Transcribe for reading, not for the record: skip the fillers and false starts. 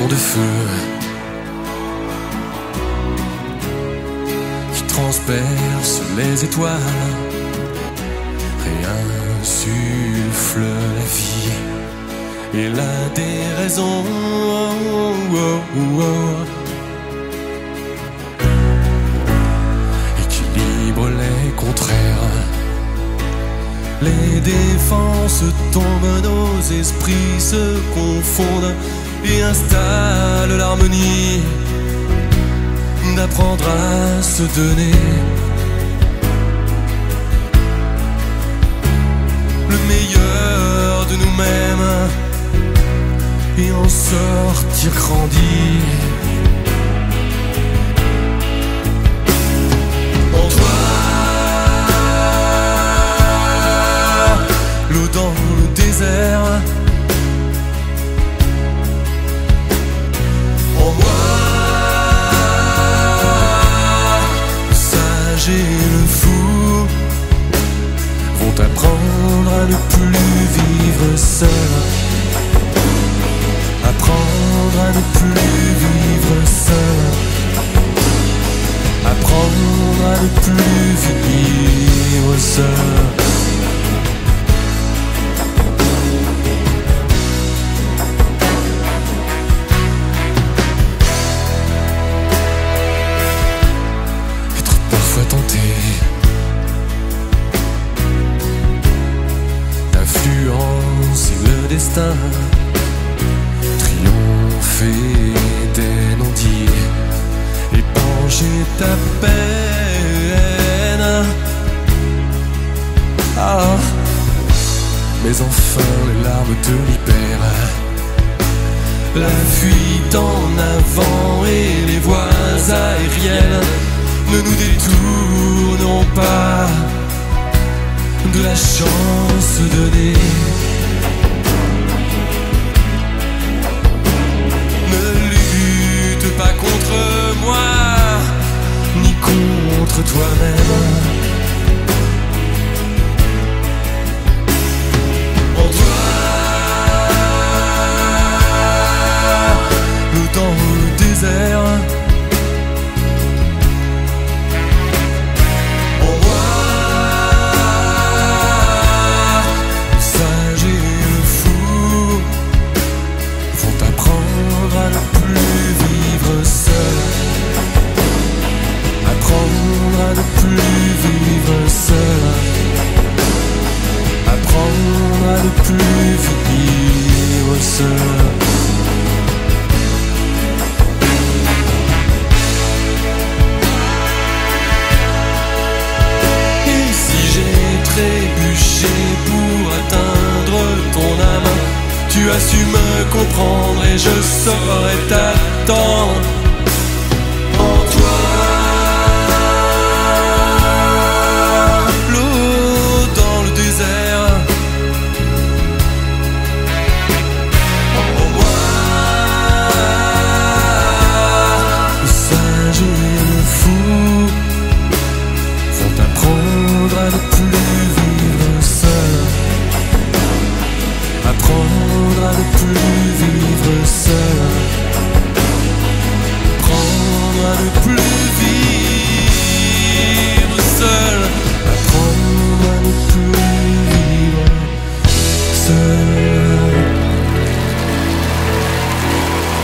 de feu qui transperce les étoiles, réinsuffle la vie et la déraison. Équilibre les contraires, les défenses tombent, nos esprits se confondent et installent l'harmonie d'apprendre à se donner le meilleur de nous-mêmes et en sortir grandi. En toi, l'eau dans le désert, en moi, le sage et le fou vont apprendre à ne plus vivre seul, apprendre à ne plus vivre seul, apprendre à ne plus vivre seul. Être parfois tenté d'influencer le destin, triompher des non-dits, épanger ta peine. Ah, mais enfin les larmes te libèrent, la fuite en avant et les voies aériennes ne nous détourneront pas de la chance donnée. Ne lutte pas contre moi, ni contre toi-même. En toi, l'eau dans le désert, en moi, le sage et le fou vont apprendre à ne plus vivre seul, apprendre à ne plus vivre seul, apprendre à ne plus vivre seul. Et si j'ai trébuché pour atteindre ton âme, tu as su me comprendre et je saurais t'attendre. En toi, l'eau dans le désert, en moi, le sage et le fou vont apprendre à ne plus vivre seul, apprendre à ne plus vivre seul, apprendre à ne plus vivre.